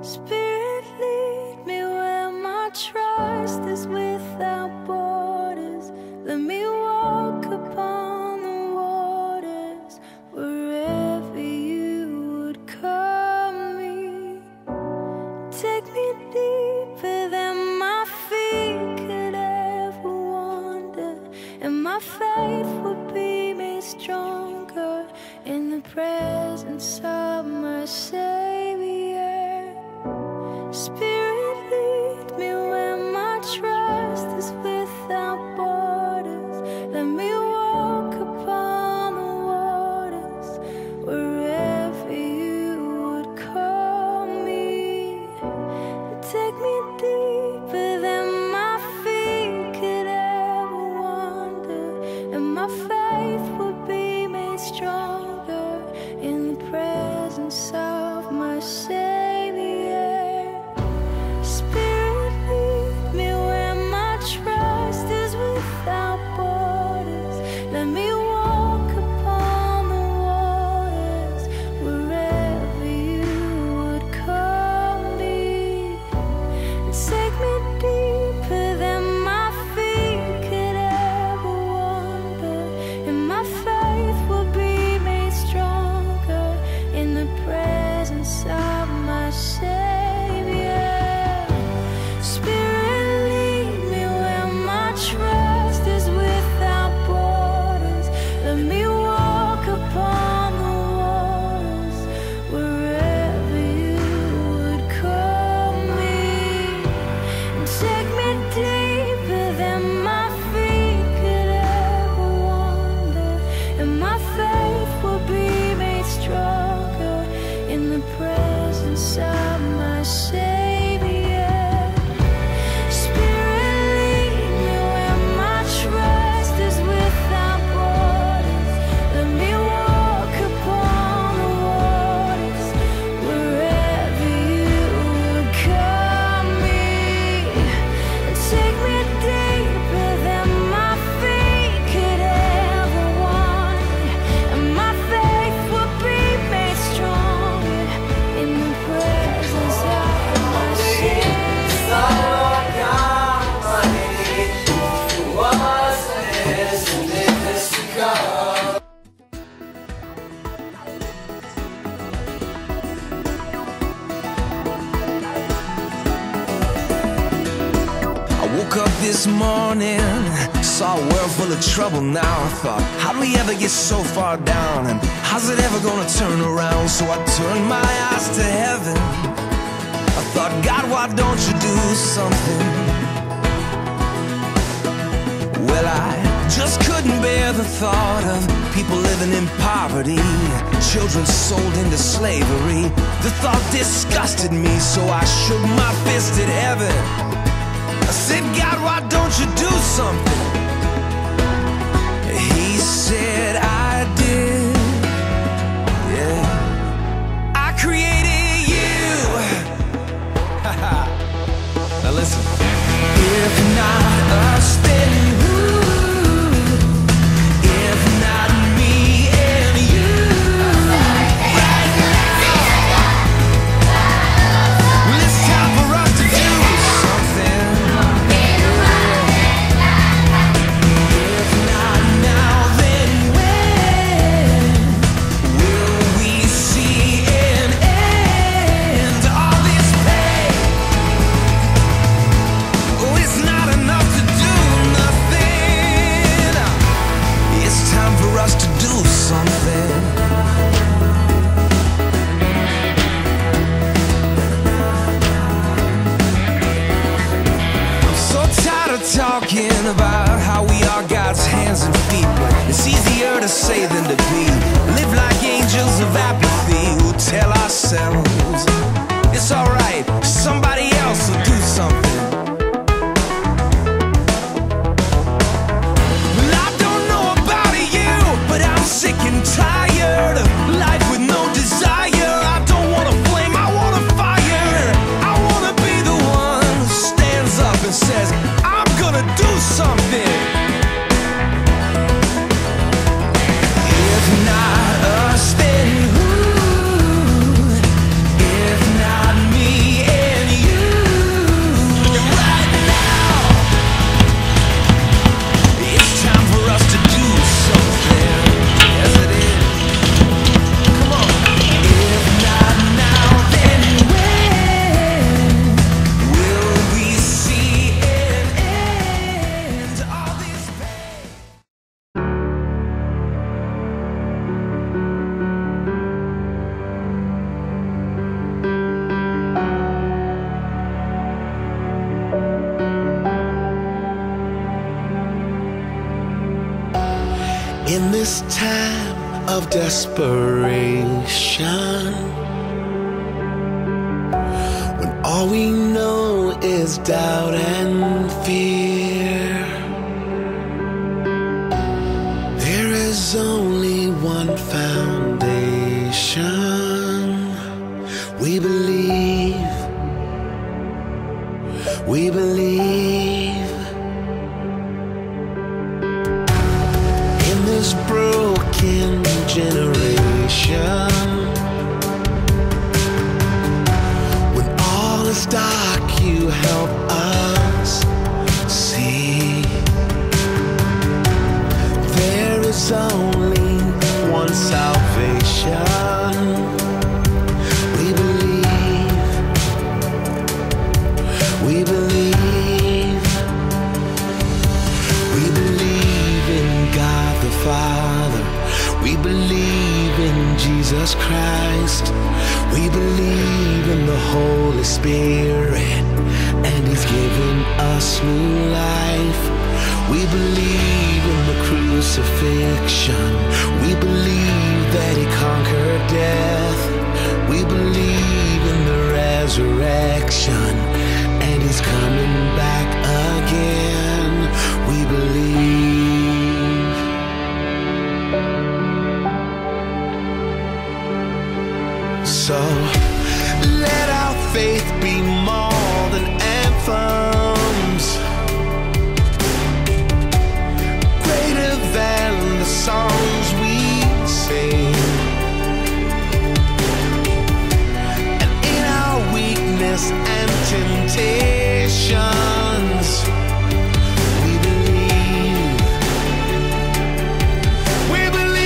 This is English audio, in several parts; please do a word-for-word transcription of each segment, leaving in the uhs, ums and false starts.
Spirit, lead me where my trust is without borders. Let me walk upon the waters wherever you would call me. Take me deeper than my feet could ever wander, and my faith will be made stronger in the presence of my Savior. Spirit, lead me where my trust is without borders. Let me walk upon the waters wherever you would call me. Take me deeper than my feet could ever wander, and my faith will be made stronger in the presence of my Savior. Spirit, lead me where my trust is without borders. Let me walk upon the waters wherever you would call me. Take me deeper than my feet could ever wander, and my faith will be made stronger in the presence of my Savior. Spirit, lead me where my trust is without borders. Let me walk upon the waters wherever you would call me. Take me deeper than my feet could ever wander, and my faith will be made stronger in the presence of my Savior. Spirit, lead me where my trust is without borders. Let me walk upon the waters wherever you would call me. Take me deeper than my feet could ever wander, and my faith will be made stronger in the presence of my Savior. I woke up this morning, saw a world full of trouble now. I thought, how do we ever get so far down? And how's it ever gonna turn around? So I turned my eyes to heaven. I thought, God, why don't you do something? Well, I just couldn't bear the thought of people living in poverty, children sold into slavery. The thought disgusted me, so I shook my fist at heaven. I said, God, why don't you do something? He said, I did. Yeah, I created you. Now listen. If not us, then who? If not me and you? Well, it's time for us to do something. If not now, then when will we see an end to all this pain? Oh, it's not enough to do nothing. It's time for us to do something. I'm so tired of talking about how we are God's hands and feet, but it's easier to say than to be. Live like angels of apathy who tell ourselves it's alright, somebody else will do something. Well, I don't know about you, but I'm sick and tired of life with no desire. I don't want a flame, I want a fire. I want to be the one who stands up and says, I'm gonna do something. If not us, then who? this time of desperation, when all we know is doubt and fear, there is only one foundation. We believe, we believe in this broken generation. When all is dark, you help us see there is only one salvation. We believe, we believe, we believe in God the Father. We believe in Jesus Christ. We believe in the Holy Spirit, and He's given us new life. We believe in the crucifixion. We believe that He conquered death. We believe in the resurrection, and He's coming back again. We believe. So let our faith be more than anthems, greater than the songs we sing. And in our weakness and temptations, we believe, we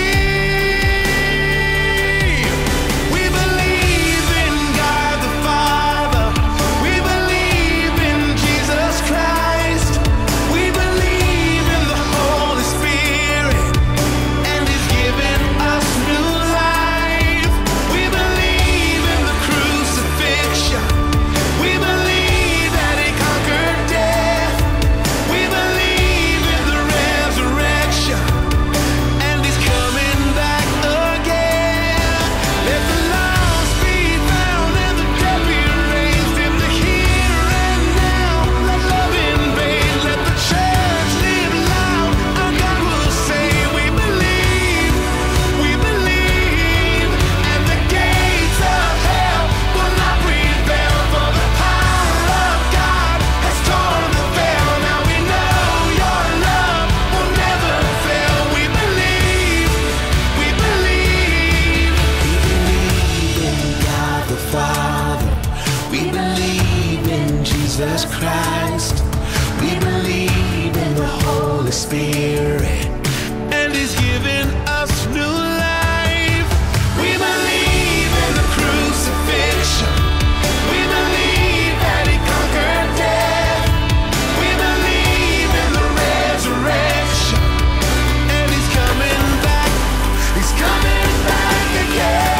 believe, we believe in God the Father. We believe in Jesus Christ. We believe in the Holy Spirit, and He's given us new life. We believe in the crucifixion. We believe that He conquered death. We believe in the resurrection, and He's coming back again. Let the lost be found and the dead be raised in the here and now. Let love invade. Let the church live loud. Our God will say, we believe, we believe, and the gates of hell will not prevail. For the power of God has torn the veil. Now we know your love will never fail. We believe, we believe, we believe in God the Father. We believe in Jesus Christ. We believe in the Holy Spirit, and He's given us new life. We believe in the crucifixion. We believe that He conquered death. We believe in the resurrection, and He's coming back. He's coming back again.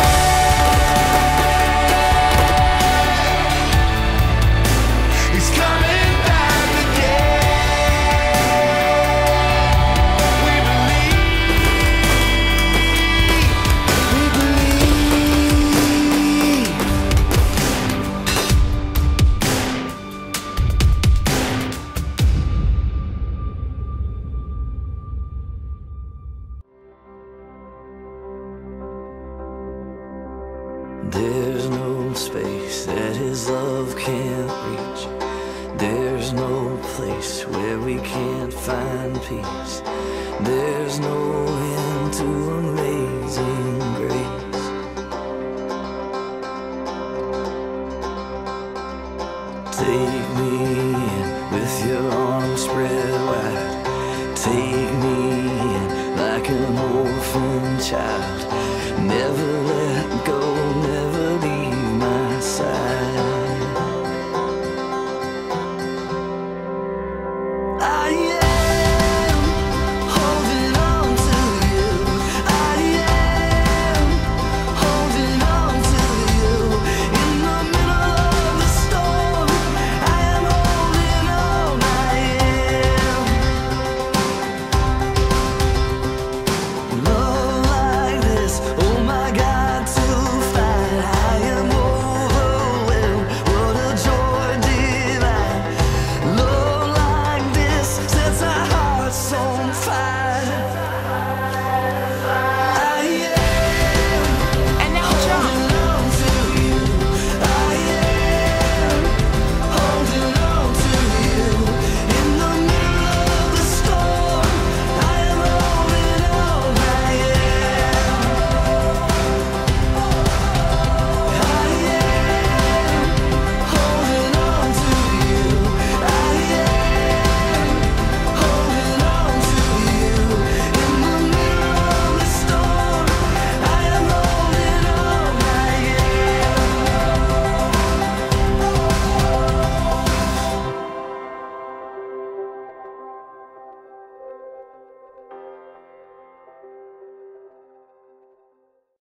He's coming back again. We believe, we believe. There's no space that His love can't reach. There's no place where we can't find peace. There's no end to amazing grace. Take me in with your arms spread wide. Take me in like an orphan child. Never